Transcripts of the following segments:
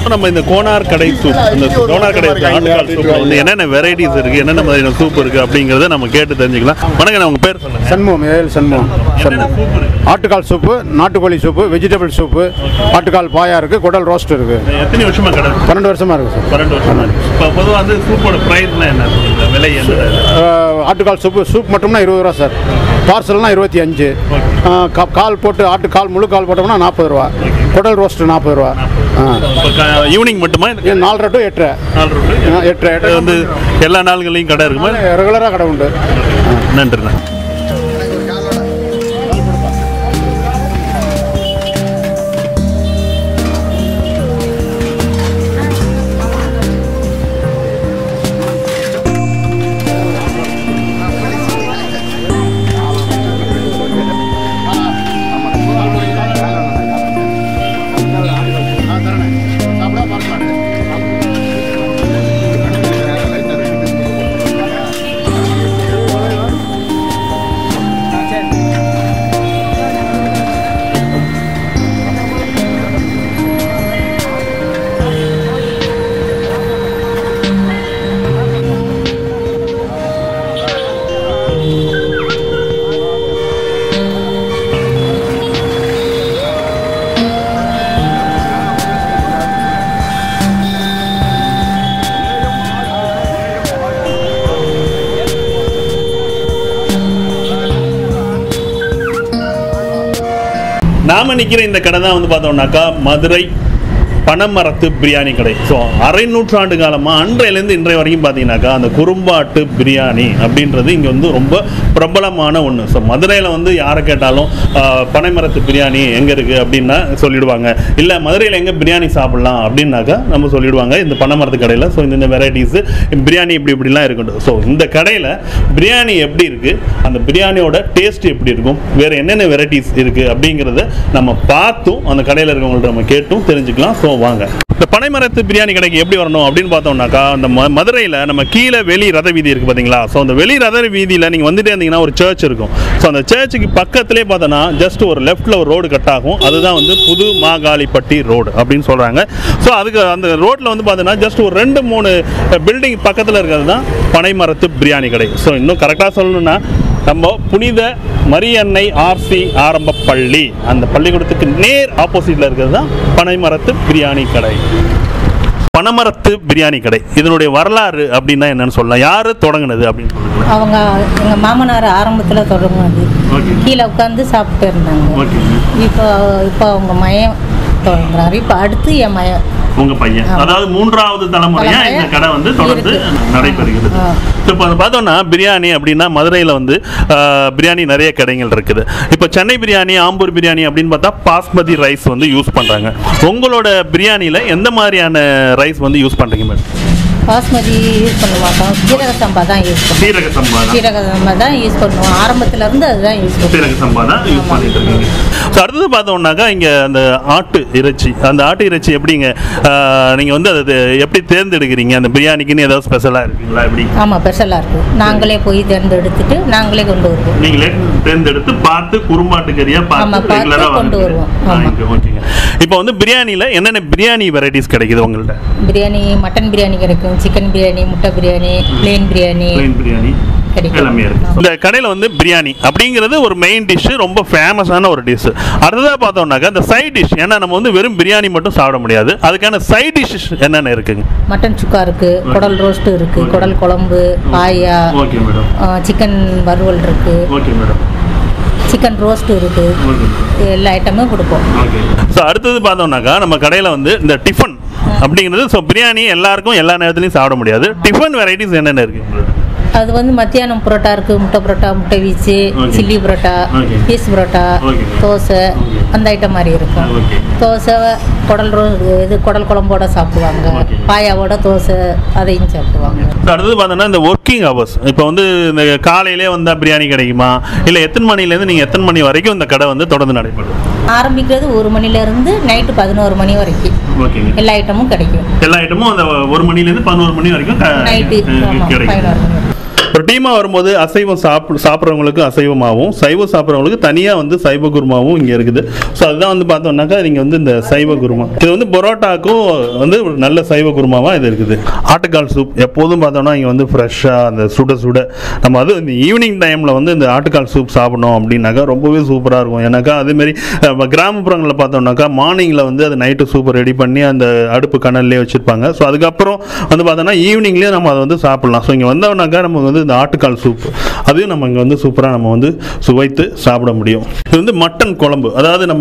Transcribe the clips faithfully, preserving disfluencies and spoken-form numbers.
நம்ம இந்த கோனார் கடை சூப், இந்த கோனார் கடை ஆட்டுக்கால் சூப்ல வந்து என்னென்ன வெரைட்டிஸ் இருக்கு, என்னென்ன மாதிரியான சூப் இருக்கு அப்படிங்கறத நம்ம கேட்டு தெரிஞ்சுக்கலாம். வணக்கம், உங்க பேர் சொல்லுங்க. சண்முகம், ஏஎல் சண்முகம். ஆட்டுக்கால் சூப்பு, நாட்டுக்கோழி சூப்பு, வெஜிடபிள் சூப்பு, ஆட்டுக்கால் பாயா இருக்கு, குடல் ரோஸ்ட் இருக்கு. எத்தனை வருஷமா கடை? பன்னெண்டு வருஷமா இருக்கு சார். பன்னெண்டு வருஷமா இருக்கு. இப்போ பொதுவாக வந்து சூப்போட பிரைஸ்லாம் என்ன சொல்லுங்க, விலை என்ன? ஆட்டுக்கால் சூப்பு சூப் மட்டும்னா இருபது ரூபா சார். பார்சல்னா இருபத்தி அஞ்சு. கால் போட்டு ஆட்டு கால் முழு கால் போட்டோம்னா நாற்பது ரூபா. குடல் ரோஸ்ட் நாற்பது ரூபா. ஈவினிங் மட்டுமா? நாலரை டு எட்டரை. எட்டரை எட்டரை வந்து எல்லா நாள்களையும் கடை இருக்குமா? ரெகுலராக கடை உண்டு. நன்றிண்ணா. நாம நிற்கிற இந்த கடை தான் வந்து பார்த்தோம்னாக்கா மதுரை பனமரத்து பிரியாணி கடை. ஸோ அரை நூற்றாண்டு காலமாக அன்றையிலேருந்து இன்றைய வரைக்கும் பார்த்தீங்கன்னாக்கா அந்த குறும்பாட்டு பிரியாணி அப்படின்றது இங்கே வந்து ரொம்ப பிரபலமான ஒன்று. ஸோ மதுரையில் வந்து யாரை கேட்டாலும் பனைமரத்து பிரியாணி எங்கே இருக்குது அப்படின்னா சொல்லிடுவாங்க. இல்லை மதுரையில் எங்கே பிரியாணி சாப்பிட்லாம் அப்படின்னாக்கா நம்ம சொல்லிடுவாங்க இந்த பனைமரத்து கடையில். ஸோ இந்த வெரைட்டிஸு பிரியாணி இப்படி இப்படிலாம் இருக்கட்டும். ஸோ இந்த கடையில் பிரியாணி எப்படி இருக்குது, அந்த பிரியாணியோட டேஸ்ட் எப்படி இருக்கும், வேறு என்னென்ன வெரைட்டிஸ் இருக்குது அப்படிங்கிறத நம்ம பார்த்தும் அந்த கடையில் இருக்கவங்கள்ட்ட நம்ம கேட்டும் தெரிஞ்சுக்கலாம். ஸோ வாங்க. இந்த பனைமரத்து பிரியாணி கடைக்கு எப்படி வரணும் அப்படின்னு பார்த்தோம்னாக்கா, அந்த மதுரையில் நம்ம கீழே வெளி ரத வீதி இருக்குது பார்த்தீங்களா? ஸோ அந்த வெளி ரத வீதியில் நீங்கள் வந்துட்டே இருந்தீங்கன்னா ஒரு சர்ச் இருக்கும். ஸோ அந்த சர்ச்சுக்கு பக்கத்திலே பார்த்தோன்னா ஜஸ்ட் ஒரு லெஃப்ட்டில் ஒரு ரோடு கட் ஆகும். அதுதான் வந்து புது மாகாளிப்பட்டி ரோடு அப்படின்னு சொல்கிறாங்க. ஸோ அதுக்கு அந்த ரோட்டில் வந்து பார்த்தோன்னா ஜஸ்ட் ஒரு ரெண்டு மூணு பில்டிங் பக்கத்தில் இருக்கிறது தான் பனைமரத்து பிரியாணி கடை. ஸோ இன்னும் கரெக்டாக சொல்லணும்னா நம்ம புனித மரியன்னை ஆர்சி ஆரம்ப பள்ளி, அந்த பள்ளிக்கூடத்துக்கு நேர் ஆப்போசிட்டில் இருக்கிறது தான் பனைமரத்து பிரியாணி கடை. பனைமரத்து பிரியாணி கடை இதனுடைய வரலாறு அப்படின்னா என்னன்னு சொல்லலாம், யாரு தொடங்கினது அப்படின்னு சொல்லுங்க. அவங்க எங்கள் மாமனார் ஆரம்பத்தில் தொடங்கினது, கீழே உட்காந்து சாப்பிட்டு இருந்தாங்க. இப்போ இப்போ அவங்க மயம் தொடங்குறாரு. இப்போ அடுத்து என் மயம், உங்க பையன், அதாவது மூன்றாவது தலைமுறையா இந்த கடை வந்து தொடர்ந்து நடைபெறுகிறது. இப்போ பார்த்தோம்னா பிரியாணி அப்படின்னா மதுரையில் வந்து பிரியாணி நிறைய கடைகள் இருக்குது. இப்போ சென்னை பிரியாணி, ஆம்பூர் பிரியாணி அப்படின்னு பார்த்தா பாஸ்மதி ரைஸ் வந்து யூஸ் பண்ணுறாங்க. உங்களோட பிரியாணியில் எந்த மாதிரியான ரைஸ் வந்து யூஸ் பண்ணுறீங்க மேடம்? பாஸ்மதி யூஸ் பண்ண மாட்டோம், சீரக சம்பா தான் யூஸ் பண்ணுவோம். சீரக சம்பா சீரக சம்பா தான் யூஸ் பண்ணுவோம். ஆரம்பத்துல இருந்து அதுதான் யூஸ் பண்ணுவோம். சீரக சம்பா தான் யூஸ் பண்ணிட்டு இருக்கீங்க. ஸோ அடுத்தது பார்த்தோம்னாக்கா இங்கே அந்த ஆட்டு இறைச்சி, அந்த ஆட்டு இறைச்சி எப்படிங்க நீங்கள் வந்து அது எப்படி தேர்ந்தெடுக்கிறீங்க? அந்த பிரியாணிக்குன்னு ஏதாவது ஸ்பெஷலாக இருக்குங்களா? எப்படி? ஆமாம், ஸ்பெஷலாக இருக்கும். நாங்களே போய் தேர்ந்தெடுத்துட்டு நாங்களே கொண்டு வருவோம். நீங்களே தேர்ந்தெடுத்து பார்த்து குறும்பாட்டு கறியாக பார்த்து ரெகுலராக கொண்டு வருவோம். ஓகேங்க. இப்போ வந்து பிரியாணியில் என்னென்ன பிரியாணி வெரைட்டிஸ் கிடைக்குது உங்கள்கிட்ட? பிரியாணி, மட்டன் பிரியாணி கிடைக்கும், சிக்கன் பிரியாணி, முட்டை பிரியாணி, பிளேன் பிரியாணி, பிரியாணி எல்லாமே இருக்கு. இந்த கடையில் வந்து பிரியாணி அப்படிங்கிறது ஒரு மெயின் டிஷ், ரொம்ப ஃபேமஸான ஒரு டிஷ். அடுத்ததாக பார்த்தோம்னாக்கா இந்த சைட் டிஷ், ஏன்னா நம்ம வந்து வெறும் பிரியாணி மட்டும் சாப்பிட முடியாது, அதுக்கான சைட் டிஷ் என்னென்ன இருக்குங்க? மட்டன் சுக்கா இருக்கு, குடல் ரோஸ்ட் இருக்கு, குடல் குழம்பு, பாயா, ஓகே மேடம், சிக்கன் வறுவல் இருக்கு, ஓகே மேடம், சிக்கன் ரோஸ்ட் இருக்கு, எல்லா ஐட்டமும் கொடுப்போம். ஸோ அடுத்தது பார்த்தோம்னாக்கா நம்ம கடையில் வந்து இந்த டிஃபன் அப்படிங்கிறது, ஸோ பிரியாணி எல்லாருக்கும் எல்லா நேரத்துலையும் சாப்பிட முடியாது. டிஃபன் வெரைட்டிஸ் என்னென்ன இருக்குது? அது வந்து மத்தியானம் புரோட்டா இருக்கு, முட்டை புரோட்டா, முட்டை வீச்சு, சில்லி புரோட்டா, பீஸ் புரோட்டா, தோசை, அந்த ஐட்டம் மாதிரி இருக்கும். தோசை, குடல் ரோ இது குடல் குழம்போட சாப்பிடுவாங்க, பாயாவோட தோசை அதையும் சாப்பிடுவாங்க. அடுத்தது பார்த்தோன்னா இந்த ஒர்க்கிங் ஹவர்ஸ், இப்போ வந்து இந்த காலையிலே வந்தால் பிரியாணி கிடைக்குமா, இல்லை எத்தனை மணிலேருந்து நீங்கள் எத்தனை மணி வரைக்கும் இந்த கடை வந்து தொடர்ந்து நடைபெறும்? ஆரம்பிக்கிறது ஒரு மணிலேருந்து நைட்டு பதினோரு மணி வரைக்கும் எல்லா ஐட்டமும் கிடைக்கும். எல்லா ஐட்டமும் அந்த ஒரு மணிலேருந்து பதினோரு மணி வரைக்கும் நைட்டு கிடைக்கும். ஒரு டீமாக வரும்போது அசைவம் சாப்பிடு சாப்பிட்றவங்களுக்கு அசைவமாகவும் சைவம் சாப்பிட்றவங்களுக்கு தனியாக வந்து சைவ குருமாவும் இங்கே இருக்குது. ஸோ அதுதான் வந்து பார்த்தோம்னாக்கா நீங்கள் வந்து இந்த சைவ குருமா இது வந்து பரோட்டாக்கும் வந்து ஒரு நல்ல சைவ குருமாவாக இது இருக்குது. ஆட்டுக்கால் சூப் எப்போதும் பார்த்தோம்னா இங்கே வந்து ஃப்ரெஷ்ஷாக அந்த சுட சுட நம்ம அது இந்த ஈவினிங் டைமில் வந்து இந்த ஆட்டுக்கால் சூப் சாப்பிடணும் அப்படின்னாக்கா ரொம்பவே சூப்பராக இருக்கும். ஏன்னாக்கா அதேமாரி கிராமப்புறங்களில் பார்த்தோம்னாக்கா மார்னிங்கில் வந்து அது நைட்டு சூப் ரெடி பண்ணி அந்த அடுப்பு கனல்லே வச்சுருப்பாங்க. ஸோ அதுக்கப்புறம் வந்து பார்த்தோம்னா ஈவினிங்லேயே நம்ம அதை வந்து சாப்பிட்லாம். ஸோ இங்கே வந்தோம்னாக்கா நமக்கு வந்து இந்த ஆட்டுக்கால் சூப் அதையும் நம்ம இங்கே வந்து சூப்பராக நம்ம வந்து சுவைத்து சாப்பிட முடியும். இது வந்து மட்டன் குழம்பு, அதாவது நம்ம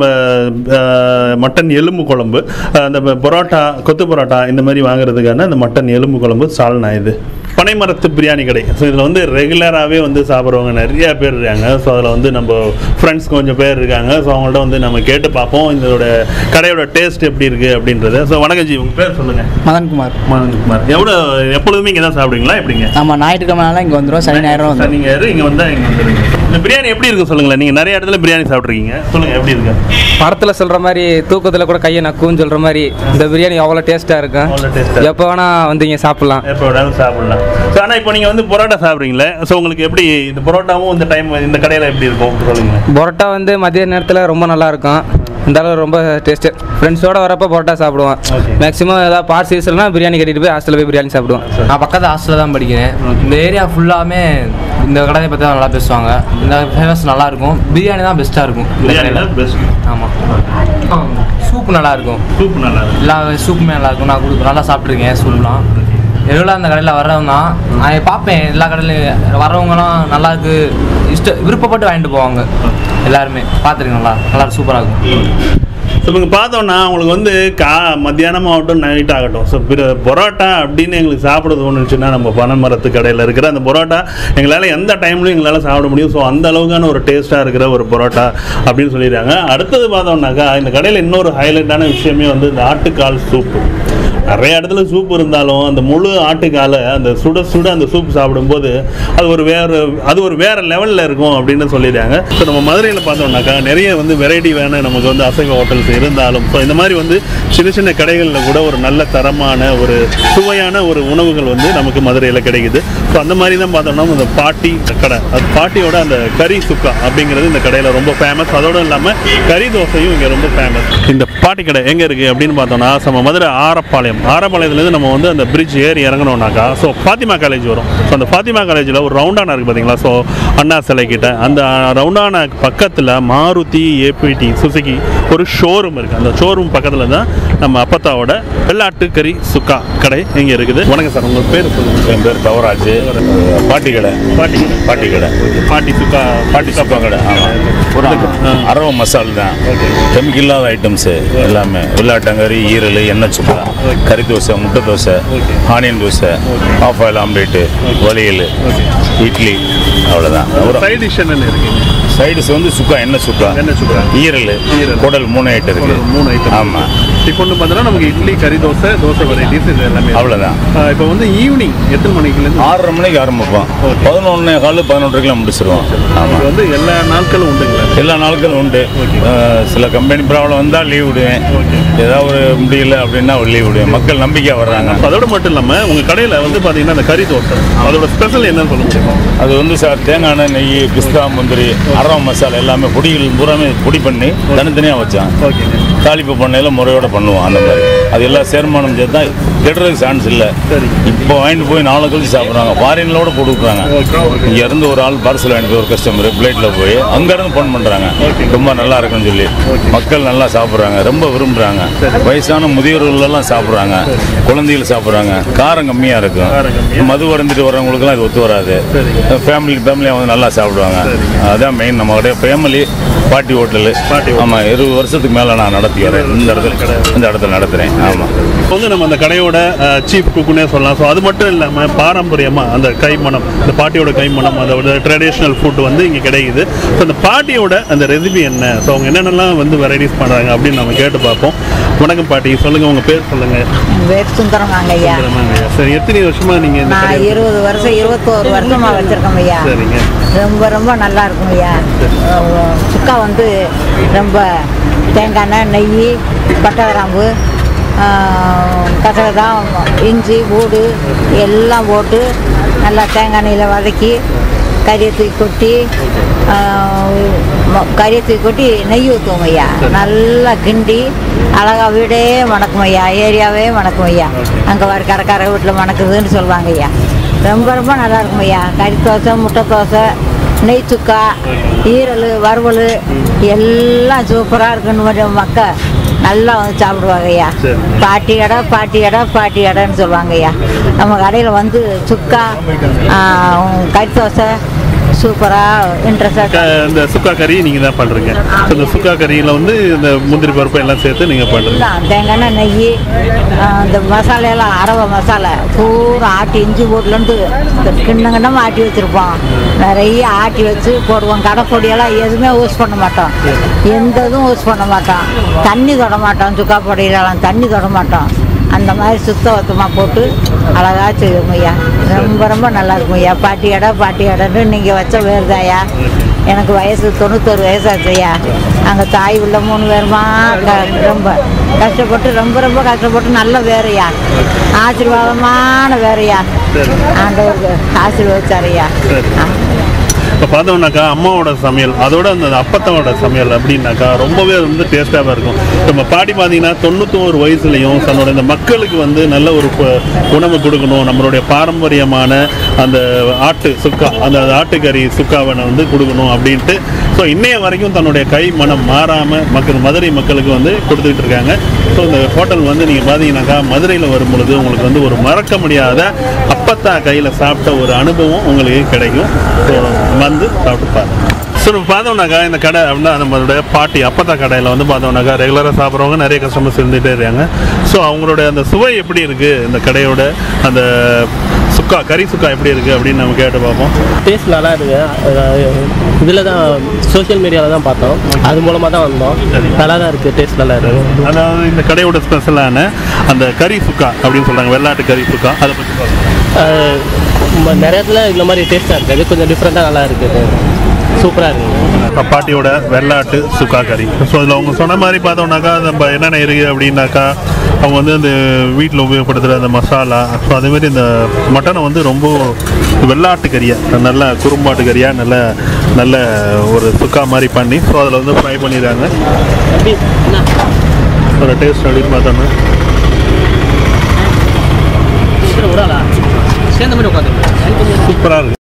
மட்டன் எலும்பு குழம்பு, அந்த பரோட்டா கொத்து பரோட்டா இந்த மாதிரி வாங்குறதுக்கான அந்த மட்டன் எலும்பு குழம்பு சால்னா. இது பனைமரத்து பிரியாணி கடை. ஸோ இதில் வந்து ரெகுலராகவே வந்து சாப்பிட்றவங்க நிறைய பேர் இருக்காங்க. ஸோ அதில் வந்து நம்ம ஃப்ரெண்ட்ஸ் கொஞ்சம் பேர் இருக்காங்க. ஸோ அவங்கள்ட்ட வந்து நம்ம கேட்டு பார்ப்போம் இதோட கடையோட டேஸ்ட் எப்படி இருக்குது அப்படின்றது. ஸோ வணக்கம் ஜி, உங்கள் பேர் சொல்லுங்கள். மதன்குமார். மதன்குமார். எவ்வளோ எப்பொழுதுமே இங்கே தான் சாப்பிடுவீங்களா எப்படிங்க? ஆமாம், ஞாயிற்றுக்கிழமை இங்கே வந்துடும், சனி ஞாயிறு வந்து நீங்கள் இங்கே வந்தால் இங்கே வந்துடுங்க. இந்த பிரியாணி எப்படி இருக்குது சொல்லுங்களேன். நீங்கள் நிறைய இடத்துல பிரியாணி சாப்பிட்ருக்கீங்க, சொல்லுங்கள் எப்படி இருக்கு? படத்தில் சொல்கிற மாதிரி தூக்கத்தில் கூட கையை நக்குன்னு சொல்கிற மாதிரி இந்த பிரியாணி அவ்வளோ டேஸ்ட்டாக இருக்கும். அவ்வளோ டேஸ்ட்டாக எப்போ வேணால் வந்து இங்கே சாப்பிட்லாம், எப்போ வேணாலும் சாப்பிட்லாம். ஸோ ஆனால் இப்போ நீங்கள் வந்து பரோட்டா சாப்பிட்றீங்களே, ஸோ உங்களுக்கு எப்படி இந்த பரோட்டாவும் இந்த டைம் இந்த கடையில் எப்படி இருக்கும் சொல்லுங்கள். பரோட்டா வந்து மதிய நேரத்தில் ரொம்ப நல்லாயிருக்கும். இந்த அளவு ரொம்ப டேஸ்ட்டு. ஃப்ரெண்ட்ஸோடு வரப்போ பரோட்டா சாப்பிடுவோம். மேக்ஸிமம் ஏதாவது பார்ட் சீசன்லாம் பிரியாணி கட்டிட்டு போய் ஹாஸ்டலில் போய் பிரியாணி சாப்பிடுவோம். நான் பக்கத்து ஹாஸ்டலில் தான் படிக்கிறேன். இந்த ஏரியா ஃபுல்லாமே இந்த கடையை பற்றி தான் நல்லா பேசுவாங்க. இந்த ஃபேமஸ் நல்லாயிருக்கும். பிரியாணி தான் பெஸ்ட்டாக இருக்கும் இந்த கடையில். பெஸ்ட். ஆமாம், சூப் நல்லாயிருக்கும். சூப் நல்லா இருக்கும். எல்லா சூப்புமே நல்லாயிருக்கும். நான் கொடுத்து நல்லா சாப்பிட்ருக்கேன் சூப்லாம். எவ்வளோ அந்த கடையில் வர்றவங்க தான் நான் பார்ப்பேன். எல்லா கடையிலையும் வரவங்கலாம் நல்லா இருக்கு இஷ்ட விருப்பப்பட்டு வாங்கிட்டு போவாங்க. எல்லாருமே பார்த்துருக்கேன். நல்லா நல்லா சூப்பராக இருக்கும். ஸோ இப்போ பார்த்தோன்னா உங்களுக்கு வந்து கா மத்தியானம் ஆகட்டும் நைட் ஆகட்டும், ஸோ பரோட்டா அப்படின்னு எங்களுக்கு சாப்பிட தோணுச்சுன்னா நம்ம பனைமரத்து கடையில் இருக்கிற அந்த பரோட்டா எங்களால் எந்த டைம்லையும் எங்களால் சாப்பிட முடியும். ஸோ அந்த அளவுக்கான ஒரு டேஸ்ட்டாக இருக்கிற ஒரு பரோட்டா அப்படின்னு சொல்லிடுறாங்க. அடுத்தது பார்த்தோம்னாக்கா இந்த கடையில் இன்னொரு ஹைலைட்டான விஷயமே வந்து இந்த ஆட்டுக்கால் சூப்பு. நிறைய இடத்துல சூப் இருந்தாலும் அந்த முழு ஆட்டுக்காலை அந்த சுட சுட அந்த சூப் சாப்பிடும்போது அது ஒரு வேறு அது ஒரு வேறு லெவலில் இருக்கும் அப்படின்னு சொல்லிடுறாங்க. ஸோ நம்ம மதுரையில் பார்த்தோம்னாக்கா நிறைய வந்து வெரைட்டி வேணும் நமக்கு வந்து அசைவ ஹோட்டல்ஸ் இருந்தாலும் ஸோ இந்த மாதிரி வந்து சின்ன சின்ன கடைகளில் கூட ஒரு நல்ல தரமான ஒரு சுவையான ஒரு உணவுகள் வந்து நமக்கு மதுரையில் கிடைக்குது. ஸோ அந்த மாதிரி தான் பார்த்தோம்னா இந்த பாட்டி கடை, அது பாட்டியோட அந்த கறி சுக்கா அப்படிங்கிறது இந்த கடையில் ரொம்ப ஃபேமஸ். அதோடு இல்லாமல் கறி தோசையும் இங்கே ரொம்ப ஃபேமஸ். இந்த பாட்டி கடை எங்கே இருக்குது அப்படின்னு பார்த்தோம்னா நம்ம மதுரை ஆரப்பாளையம் ஆரப்பாளையத்துலேருந்து நம்ம வந்து அந்த பிரிட்ஜ் ஏறி இறங்கணும்னாக்கா ஸோ ஃபாத்திமா காலேஜ் வரும். ஸோ அந்த ஃபாத்திமா காலேஜில் ஒரு ரவுண்டானா இருக்குது பார்த்தீங்களா, ஸோ அண்ணா சிலை கிட்ட அந்த ரவுண்டானா பக்கத்தில் மாருதி ஏபிடி சுசுகி ஒரு ஷோரூம் இருக்குது. அந்த ஷோரூம் பக்கத்தில் தான் நம்ம அப்பத்தாவோட வெள்ளாட்டு கறி சுக்கா கடை இங்கே இருக்குது. வணக்கம் சார், உங்கள் பேர் சொல்லுங்கள். என் பேர் தவராஜ். பாட்டி கடை. பாட்டி கடை பாட்டி கடை பாட்டி சுக்கா பாட்டி சுக்கா கடை. ஆமாம், அரவ மசால் தான், கெமிக்கல் இல்லாத ஐட்டம்ஸு எல்லாமே. வெள்ளாட்டங்கறி, ஈரல், எண்ணெய் சுக்கா, கறி தோசை, முட்டை dosa, onion dosa, half boil omelette, வளையல், இட்லி, அவ்வளோதான். ஒரு சைட் டிஷ் என்ன இருக்குது? சைடிஸ் வந்து சுக்கா, எண்ணெய் சுக்கா, எண்ணெய் சுக்கா, ஈரல், குடல், மூணு ஐட்டம் இருக்குது. மூணு ஐட்டம். ஆமாம். இப்போ வந்து பார்த்தோன்னா நமக்கு இட்லி, கறி தோசை, தோசை வெரைட்டிஸ் இது எல்லாமே அவ்வளோதான். இப்போ வந்து ஈவினிங் எத்தனை மணிக்குலேருந்து? ஆறரை மணிக்கு ஆரம்பிப்போம். பதினொன்று காலு பதினொன்றுக்கெல்லாம் முடிச்சிருவோம். ஆமாம், வந்து எல்லா நாட்களும் உண்டுங்களா? எல்லா நாட்களும் உண்டு. சில கம்பெனி ப்ராப்ளம் வந்தால் லீவ் விடுவேன். ஏதாவது ஒரு முடியல அப்படின்னா லீவ் விடுவேன். மக்கள் நம்பிக்கையாக வர்றாங்க. அதோடு மட்டும் இல்லாமல் உங்கள் கடையில் வந்து பார்த்தீங்கன்னா அந்த கறி தோசை அதோட ஸ்பெஷல் என்னன்னு சொல்ல முடியும்? அது வந்து சார் தேங்காய் எண்ணெய், நெய், பிஸ்தா, முந்திரி, அரவ மசாலா எல்லாமே பொடிகள் பூராமே பொடி பண்ணி தனித்தனியாக வச்சான். தாளிப்பு பண்ணையில் முறையோடு பண்ணுவோம். அந்த மாதிரி அது எல்லாம் சேர்மானம் சேர்த்தா கெடுறதுக்கு சான்ஸ் இல்லை. இப்போ வாங்கிட்டு போய் நாலு கழிச்சு சாப்பிட்றாங்க. ஃபாரின்லோட போட்டு விட்றாங்க. இங்கே இருந்து ஒரு ஆள் பார்சல் வாங்கிட்டு போய் ஒரு கஸ்டமர் பிளேட்டில் போய் அங்கேருந்து ஃபோன் பண்ணுறாங்க, ரொம்ப நல்லா இருக்குன்னு சொல்லி. மக்கள் நல்லா சாப்பிட்றாங்க, ரொம்ப விரும்புகிறாங்க. வயசான முதியோர்களெல்லாம் சாப்பிட்றாங்க, குழந்தைகள் சாப்பிட்றாங்க. காரம் கம்மியாக இருக்கும். மது வருந்துட்டு வர்றவங்களுக்குலாம் இது ஒத்து வராது. ஃபேமிலி ஃபேமிலியாக வந்து நல்லா சாப்பிடுவாங்க. அதுதான் மெயின். நம்மளுடைய ஃபேமிலி பாட்டி ஹோட்டலு. ஆமாம், இருபது வருஷத்துக்கு மேலே நான் நடத்தி வரேன். இந்த இடத்துல இந்த இடத்துல நடத்துகிறேன். ஆமாம், இப்போ வந்து நம்ம அந்த கடையோட சீஃப் குக்குன்னே சொல்லலாம். ஸோ அது மட்டும் இல்லாமல் பாரம்பரியமாக அந்த கைமணம், அந்த பாட்டியோட கைமணம், அதோட ட்ரெடிஷ்னல் ஃபுட் வந்து இங்கே கிடைக்குது. ஸோ அந்த பாட்டியோட அந்த ரெசிபி என்ன, ஸோ அவங்க என்னென்னலாம் வந்து வெரைட்டிஸ் பண்ணுறாங்க அப்படின்னு நம்ம கேட்டு பார்ப்போம். வணக்கம் பாட்டி, சொல்லுங்கள், உங்கள் பேர் சொல்லுங்கள். பேர் சுந்தரமாங்க ஐயா. சரி, எத்தனை வருஷமாக நீங்கள்? நான் இருபது வருஷம் இருபத்தோரு வருஷமாக வச்சுருக்கோம் ஐயா. சரிங்க. ரொம்ப ரொம்ப நல்லா இருக்கும் ஐயா. சுக்கா வந்து ரொம்ப தேங்காய் எண்ணெய், நெய், பட்டை கிராம்பு கசகதான் இஞ்சி பூடு எல்லாம் போட்டு நல்லா தேங்காய் எண்ணெயில் வதக்கி கறியை தூக்கி கொட்டி கறியை தூக்கி கொட்டி நெய் ஊற்றுவோம் ஐயா. நல்லா கிண்டி அழகாக வீடே மணக்கும் ஐயா, ஏரியாவே மணக்கும் ஐயா. அங்கே வர கடைக்கார வீட்டில் மணக்குதுன்னு சொல்லுவாங்க ஐயா. ரொம்ப ரொம்ப நல்லா இருக்கும் ஐயா. கறி தோசை, முட்டை தோசை, நெய் சுக்கா, ஈரல், வறுவல் எல்லாம் சூப்பராக இருக்குன்னு மக்கள் நல்லா வந்து சாப்பிடுவாங்க ஐயா. பாட்டி கடை பாட்டி கடை பாட்டி கடைன்னு சொல்லுவாங்க ஐயா. நம்ம கடையில் வந்து சுக்கா, கறி தோசை சூப்பராக இன்ட்ரெஸ்டாக. இந்த சுக்கா கறி நீங்கள் தான் பண்ணுறீங்க. இந்த சுக்கா கறியில் வந்து இந்த முந்திரி பருப்பு எல்லாம் சேர்த்து நீங்கள் பண்ணுறீங்க. தேங்காய் எண்ணெய், நெய், இந்த மசாலையெல்லாம் அரவை மசாலா பூரா ஆட்டி இஞ்சி போட்டுலேருந்து கிண்ணம் கிண்ணமாக ஆட்டி வச்சுருப்போம். நிறைய ஆட்டி வச்சு போடுவோம். கடைப்பொடியெல்லாம் எதுவுமே யூஸ் பண்ண மாட்டோம், எந்த இதுவும் யூஸ் பண்ண மாட்டோம். தண்ணி தொட மாட்டோம், சுக்கா பொடியிலலாம் தண்ணி தொட மாட்டோம். அந்த மாதிரி சுத்தமாக போட்டு அழகாக செய்வோம் ஐயா. ரொம்ப ரொம்ப நல்லா இருக்கும் ஐயா. பாட்டி கடை பாட்டி கடைன்னு நீங்கள் வச்ச வேறுதாயா. எனக்கு வயசு தொண்ணூத்தொரு வயசாச்சு ஐயா. அங்கே தாய் உள்ள மூணு பேருமா க ரொம்ப கஷ்டப்பட்டு ரொம்ப ரொம்ப கஷ்டப்பட்டு நல்ல வேறையா, ஆசீர்வாதமான வேறையா. ஆண்டவருக்கு ஆசீர்வதிச்சார் ஐயா. இப்போ பார்த்தோம்னாக்கா அம்மாவோட சமையல் அதோட அந்த அப்பத்தோட சமையல் அப்படின்னாக்கா ரொம்பவே அது வந்து டேஸ்ட்டாக இருக்கும். நம்ம பாட்டி பார்த்தீங்கன்னா தொண்ணூத்தோரு வயசுலையும் தன்னோட இந்த மக்களுக்கு வந்து நல்ல ஒரு உணவு கொடுக்கணும், நம்மளுடைய பாரம்பரியமான அந்த ஆட்டு சுக்கா, அந்த ஆட்டுக்கறி சுக்காவை வந்து கொடுக்கணும் அப்படின்ட்டு ஸோ இன்னைய வரைக்கும் தன்னுடைய கை மனம் மாறாமல் மக்கள் மதுரை மக்களுக்கு வந்து கொடுத்துக்கிட்டு இருக்காங்க. ஸோ இந்த ஹோட்டல் வந்து நீங்கள் பார்த்தீங்கன்னாக்கா மதுரையில் வரும் பொழுது உங்களுக்கு வந்து ஒரு மறக்க முடியாத அப்பத்தா கையில் சாப்பிட்ட ஒரு அனுபவம் உங்களுக்கு கிடைக்கும். ஸோ வந்து சாப்பிட்டு பாருங்க. ஸோ நம்ம பார்த்தோம்னாக்கா இந்த கடை அப்படின்னா நம்மளுடைய பாட்டி அப்பத்தா கடையில் வந்து பார்த்தோம்னாக்கா ரெகுலராக சாப்பிட்றவங்க நிறைய கஸ்டமர்ஸ் இருந்துகிட்டே இருக்காங்க. ஸோ அவங்களுடைய அந்த சுவை எப்படி இருக்குது, இந்த கடையோட அந்த சுக்கா கறி சுக்கா எப்படி இருக்குது அப்படின்னு நம்ம கேட்டு பார்ப்போம். டேஸ்ட் நல்லா இருக்குது. இதில் தான் சோஷியல் மீடியாவில் தான் பார்த்தோம், அது மூலமாக தான் வந்தோம். நல்லா தான் இருக்குது, டேஸ்ட் நல்லா இருக்குது. அதாவது இந்த கடையோட ஸ்பெஷலான அந்த கறி சுக்கா அப்படின்னு சொல்கிறாங்க, வெள்ளாட்டு கறி சுக்கா, அதை பற்றி பார்க்கணும். நிறைய இடத்துல இந்த மாதிரி டேஸ்ட்டாக இருக்குது, கொஞ்சம் டிஃப்ரெண்ட்டாக நல்லா இருக்குது, சூப்பராக இருக்குது. பாட்டியோட வெள்ளாட்டு சுக்கா கறி. ஸோ அதில் அவங்க சொன்ன மாதிரி பார்த்தோம்னாக்கா நம்ம என்னென்ன இருக்குது அப்படின்னாக்கா அவங்க வந்து அந்த வீட்டில் உபயோகப்படுத்துகிற அந்த மசாலா, ஸோ அதேமாரி இந்த மட்டனை வந்து ரொம்ப வெள்ளாட்டு கறியாக நல்ல குறும்பாட்டு கறியாக நல்ல நல்ல ஒரு சுக்கா மாதிரி பண்ணி ஸோ அதில் வந்து ஃப்ரை பண்ணிடுறாங்க. ஒரு டேஸ்ட் அப்படின்னு பார்த்தோன்னா சூப்பராக இருக்குது.